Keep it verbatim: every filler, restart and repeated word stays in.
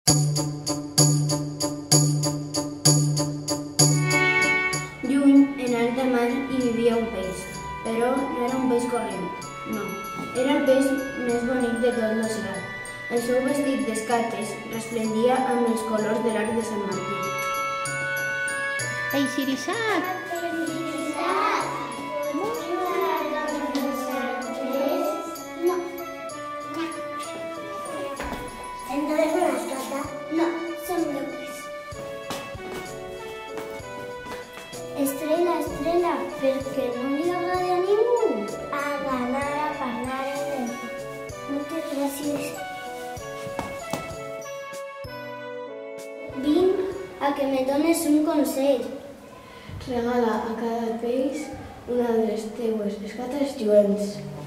Lluny, en alta mar, hi vivia un peix, però no era un peix corrent, no. Era el peix més bonic de tot l'oceà. El seu vestit d'escates resplendia amb els colors de l'arc de Sant Martí. Ei, Sirisac! Estrella, Estrella, per què no li agrada a ningú? Agradar a parlar en el... Moltes gràcies. Vinc a que me dones un consell. Regala a cada peix una de les teues escates lluents.